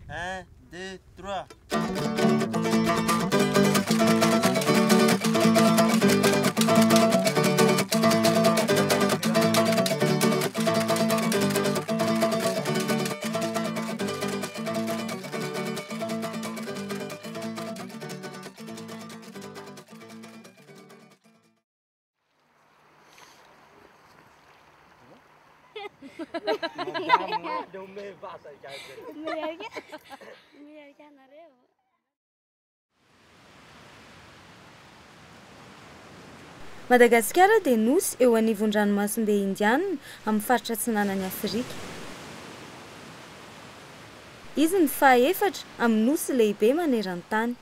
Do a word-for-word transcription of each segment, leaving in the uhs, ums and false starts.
un, deux, trois. Madagasikara dia nosy eo anivon-dranomasimbe indianina amin'ny faritra atsinanan'ny Afrika. Izy ny fahaefatra amin'ny nosy lehibe maneran-tany.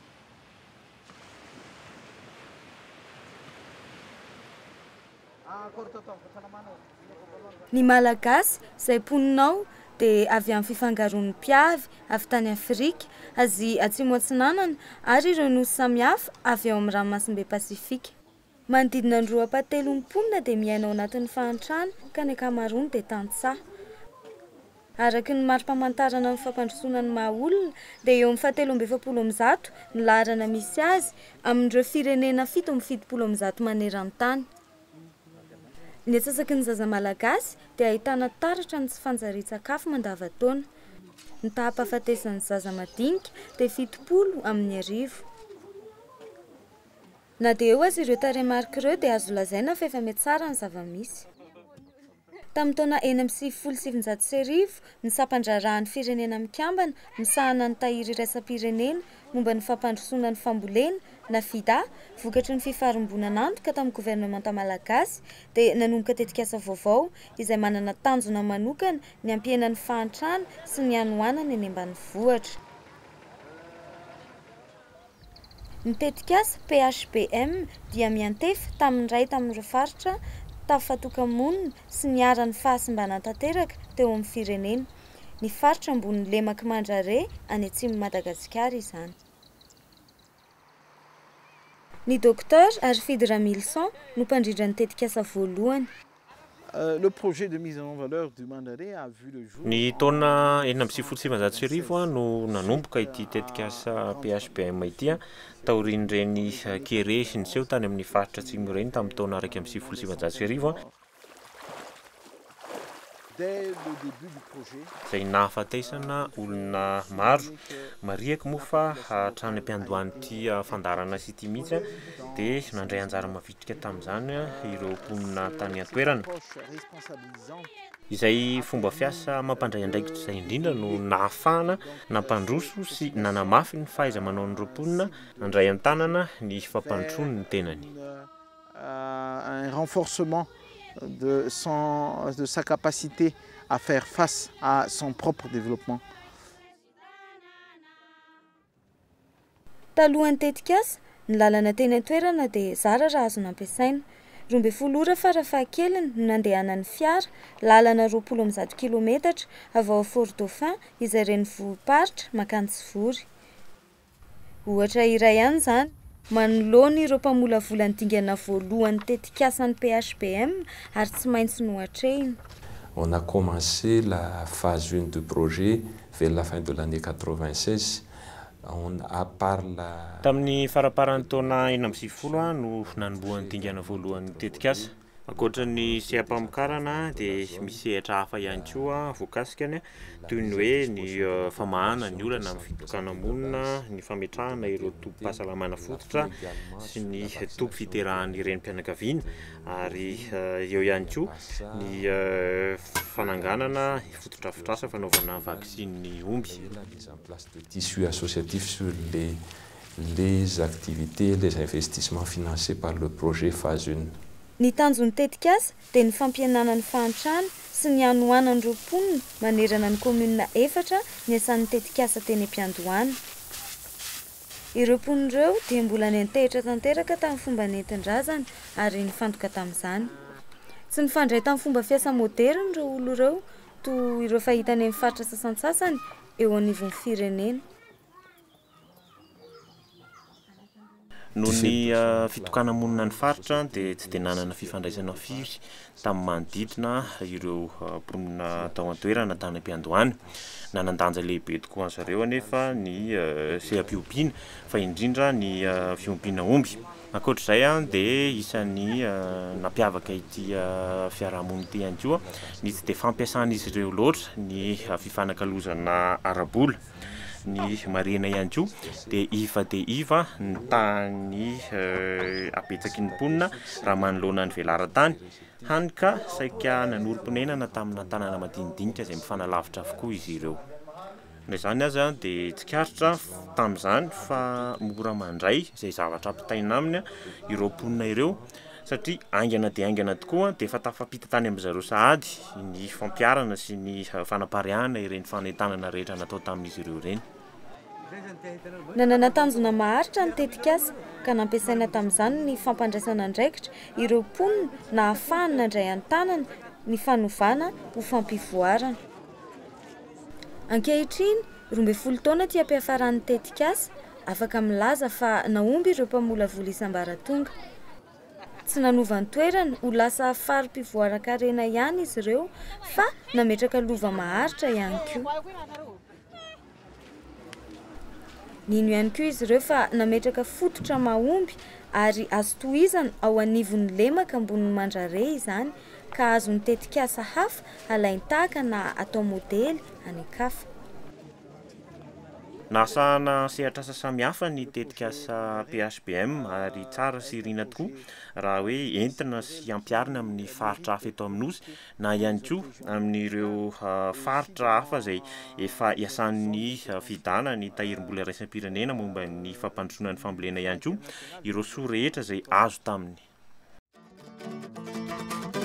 Ny Malagasy izay poninao dia avy amin'ny fifangaroan'ny mpiavy avy tany Afrika, Azia atsimo atsinanana ary ireo nosy samihafa avy ao amin'ny ranomasimbe Pasifika. Manodidina ny roapatelo ny mponina dia miaina ao anatin'ny fahantrana ka ny ankamaroany dia tantsaha. Araky ny mari-pamantarana amin'ny fampandrosoana ny maha-olona dia eo amin'ny fahatelo amby efapolo amby zato ny laharana misy azy amin'ireo firenena fito amby fitopolo amby zato maneran-tany. Ny atsasaky ny zaza malagasy dia ahitana taratra ny tsy fanjarian-tsakafo mandava-taona. Ny taham-pahafatesan'ny zaza madinika dia fitopolo amin'ny arivo. Na dia eo azy ireo tarehimarika ireo dia azo lazaina fa efa mety tsara ny zava-misy. Tamin'ny taona enina amby sivifolo sy sivinjato sy arivo, ny sampandrarahan'ny firenena mikambana misahana ny tahiry iraisam-pirenena momba ny fampandrosoana ny fambolena na FIDA, vokatry ny fifarimbonan-antoka tamin'ny gouvernemanta malagasy dia nanomboka tetikasa vaovao izay manana tanjona manokana ny ampihenan'ny fahantrana sy ny nanohana eny ambanivohitra. Ny tetikasa P H B M dia miantefa tamin'ny ray tamin'ireo faritra tafatoka-monina sy niara-ny fahasimbana tanteraka teo amin'ny firenena. Ny faritra ambony Lemaka Mandrare any atsimon'i Madagasikara izany. Ny docteur ary FIDA no mpandrindra ny tetikasa voalohany. Le projet de mise en valeur du Mandrare a vu le jour. Ny taona enina amby sivifolo sy sivinjato sy arivo no nanomboka ity tetikasa P H B M ity taorian'ireny kere sy ny seho tany amin'ny faritra atsimo ireny tamin'ny taona araiky amby sivifolo sy sivinjato sy arivo. Dès le début du projet, izay nahafatesana olona maro mariaka moa fa hatrany ampiandohan'ity fandarana sy ity mihitsy dia nandray anjara mavitrika tamin'izany ireo mponina tany an-toerana. Izay fomba fiasa mampandray andraikitra izay indrindra no nahafahana nampandroso sy nanamafy ny fahaiza-manaon'ireo mponina nandray an-tanana ny fampandrosoany ny tenany. Un renforcement de, son, de sa capacité à faire face à son propre développement. Talohan'ny tetikasa, ny lalana teny an-toerana dia zara raha azo nampiasaina. Roa ambin'ny folo ora farafahakeliny no nandehanan'ny fiara, lalana roapolo amby zato kilometatra avy ao Fort Dauphin izay renivohiparitra makany Tsivory. Ohatra iray ihany izany. Manoloana ireo mpamolavola ny dingana voalohan'ny tetikasan'ny P H B M ary tsy maintsy nohatrehina. On a commencé la phase un du projet vers la fin de l'année quatre-vingt-seize. On a part la tamin'ny faraparan'ny taona enina amby sivifolo no nanombohan'ny dingana voalohan'ny tetikasa. Ankoatra ny seha-pamokarana dia misy sehatra hafa ihany koa voakasikany toy ny hoe ny famahana ny olana amin'ny fitokana monina, ny fametrahana ireo tobim-pahasalamana fototra sy ny toby fiterahan'ny renim-pianakaviana ary eo ihany koa ny fananganana fotodrafitrasa fanaovana vaksin'ny omby. Tissu associatif sur les, les activités, les investissements financés par le projet phase un. Ny tanjon'ny tetikasa dia ny fampihenana ny fahantrana sy ny hanohana an'ireo mponina manerana ny komuna efatra ny asan'ny tetikasa teny am-piandohana. Ireo mponina ireo dia mbola nentehitra tanteraka tamin'ny fomba nentin-drazana ary nifantoka tamin'izany. Tsy nifandray tamin'ny fomba fiasa moderna ireo olo ireo toy ireo fahita any amin'ny faritra sasantsasany eo anivon'ny firenena. noho ny fitokana monina ny faritra dia tsy dia nanana fifandraisana firy tamin'ny manodidina ireo mponina tao an-toerana tany am-piandohany. Nanan-danja lehibe tokoa azy ireo anefa ny sehampiompiana fa indrindra ny fiompiana omby. Ankoatr'izay a dia isan'ny nampiavaka ity fiarahamonina ity ihany koa ny tsy dia fampiasan'izy ireo loatra ny fifanakalozana ara-bola. Ny marena ihany koa dia iva dia iva ny tany apetsaky ny mponina raha manoloana ny velaran-tany hany ka saika nanolo-ponenana tamina tanàna madinidinika izay mifanalavitra avokoa izy ireo. Izany azy a dia tsikaritra tamin'izany fa mora mandray izay zavatra ampitaina aminy ireo mponina ireo satria aingana dia aingana tokoa dia efa tafampita tany amin'ny zareo sahady ny fampiarana sy ny fanampariahana ireny fanentanana rehetra natao tamin'izy ireo ireny. Nanana tanjona maharitra ny tetikasa ka nampiasaina tamin'izany ny fampandraisana andraikitra ireo mponina na ahafahany nandray an-tanana ny fanovana ho fampivoarana. Ankehitriny roa ambin'ny folo taona ty ampiafaran'ny tetikasa afaka milaza fa naomby ireo mpamolavola isambaratonga. Tsy nanova ny toerana ho lasa farim-pivoaran-karena ihany izy ireo fa nametraka lova maharitra ihany koa. Nino ihany koa izy ireo fa nametraka fototra mahomby ary azo tohizana ao anivon'ny Lemaka ambonin'ny Mandrare izany ka azon'ny tetikasa hafa alain-tahaka na atao modely anekafa. Nasana sehatrasa samihafa ny tetikasa P H B M ary tsara sy rina tokoa raha hoe entina sy ampiarina amin'ny faritra hafa eto amin'nosy na ihany koa amin'ireo faritra hafa izay efa iasan'ny FIDA ny tahirim-bola iraisam-pirenena momba ny fampandrosoana ny fambolena ihany koa ireo soa rehetra izay azo taminy.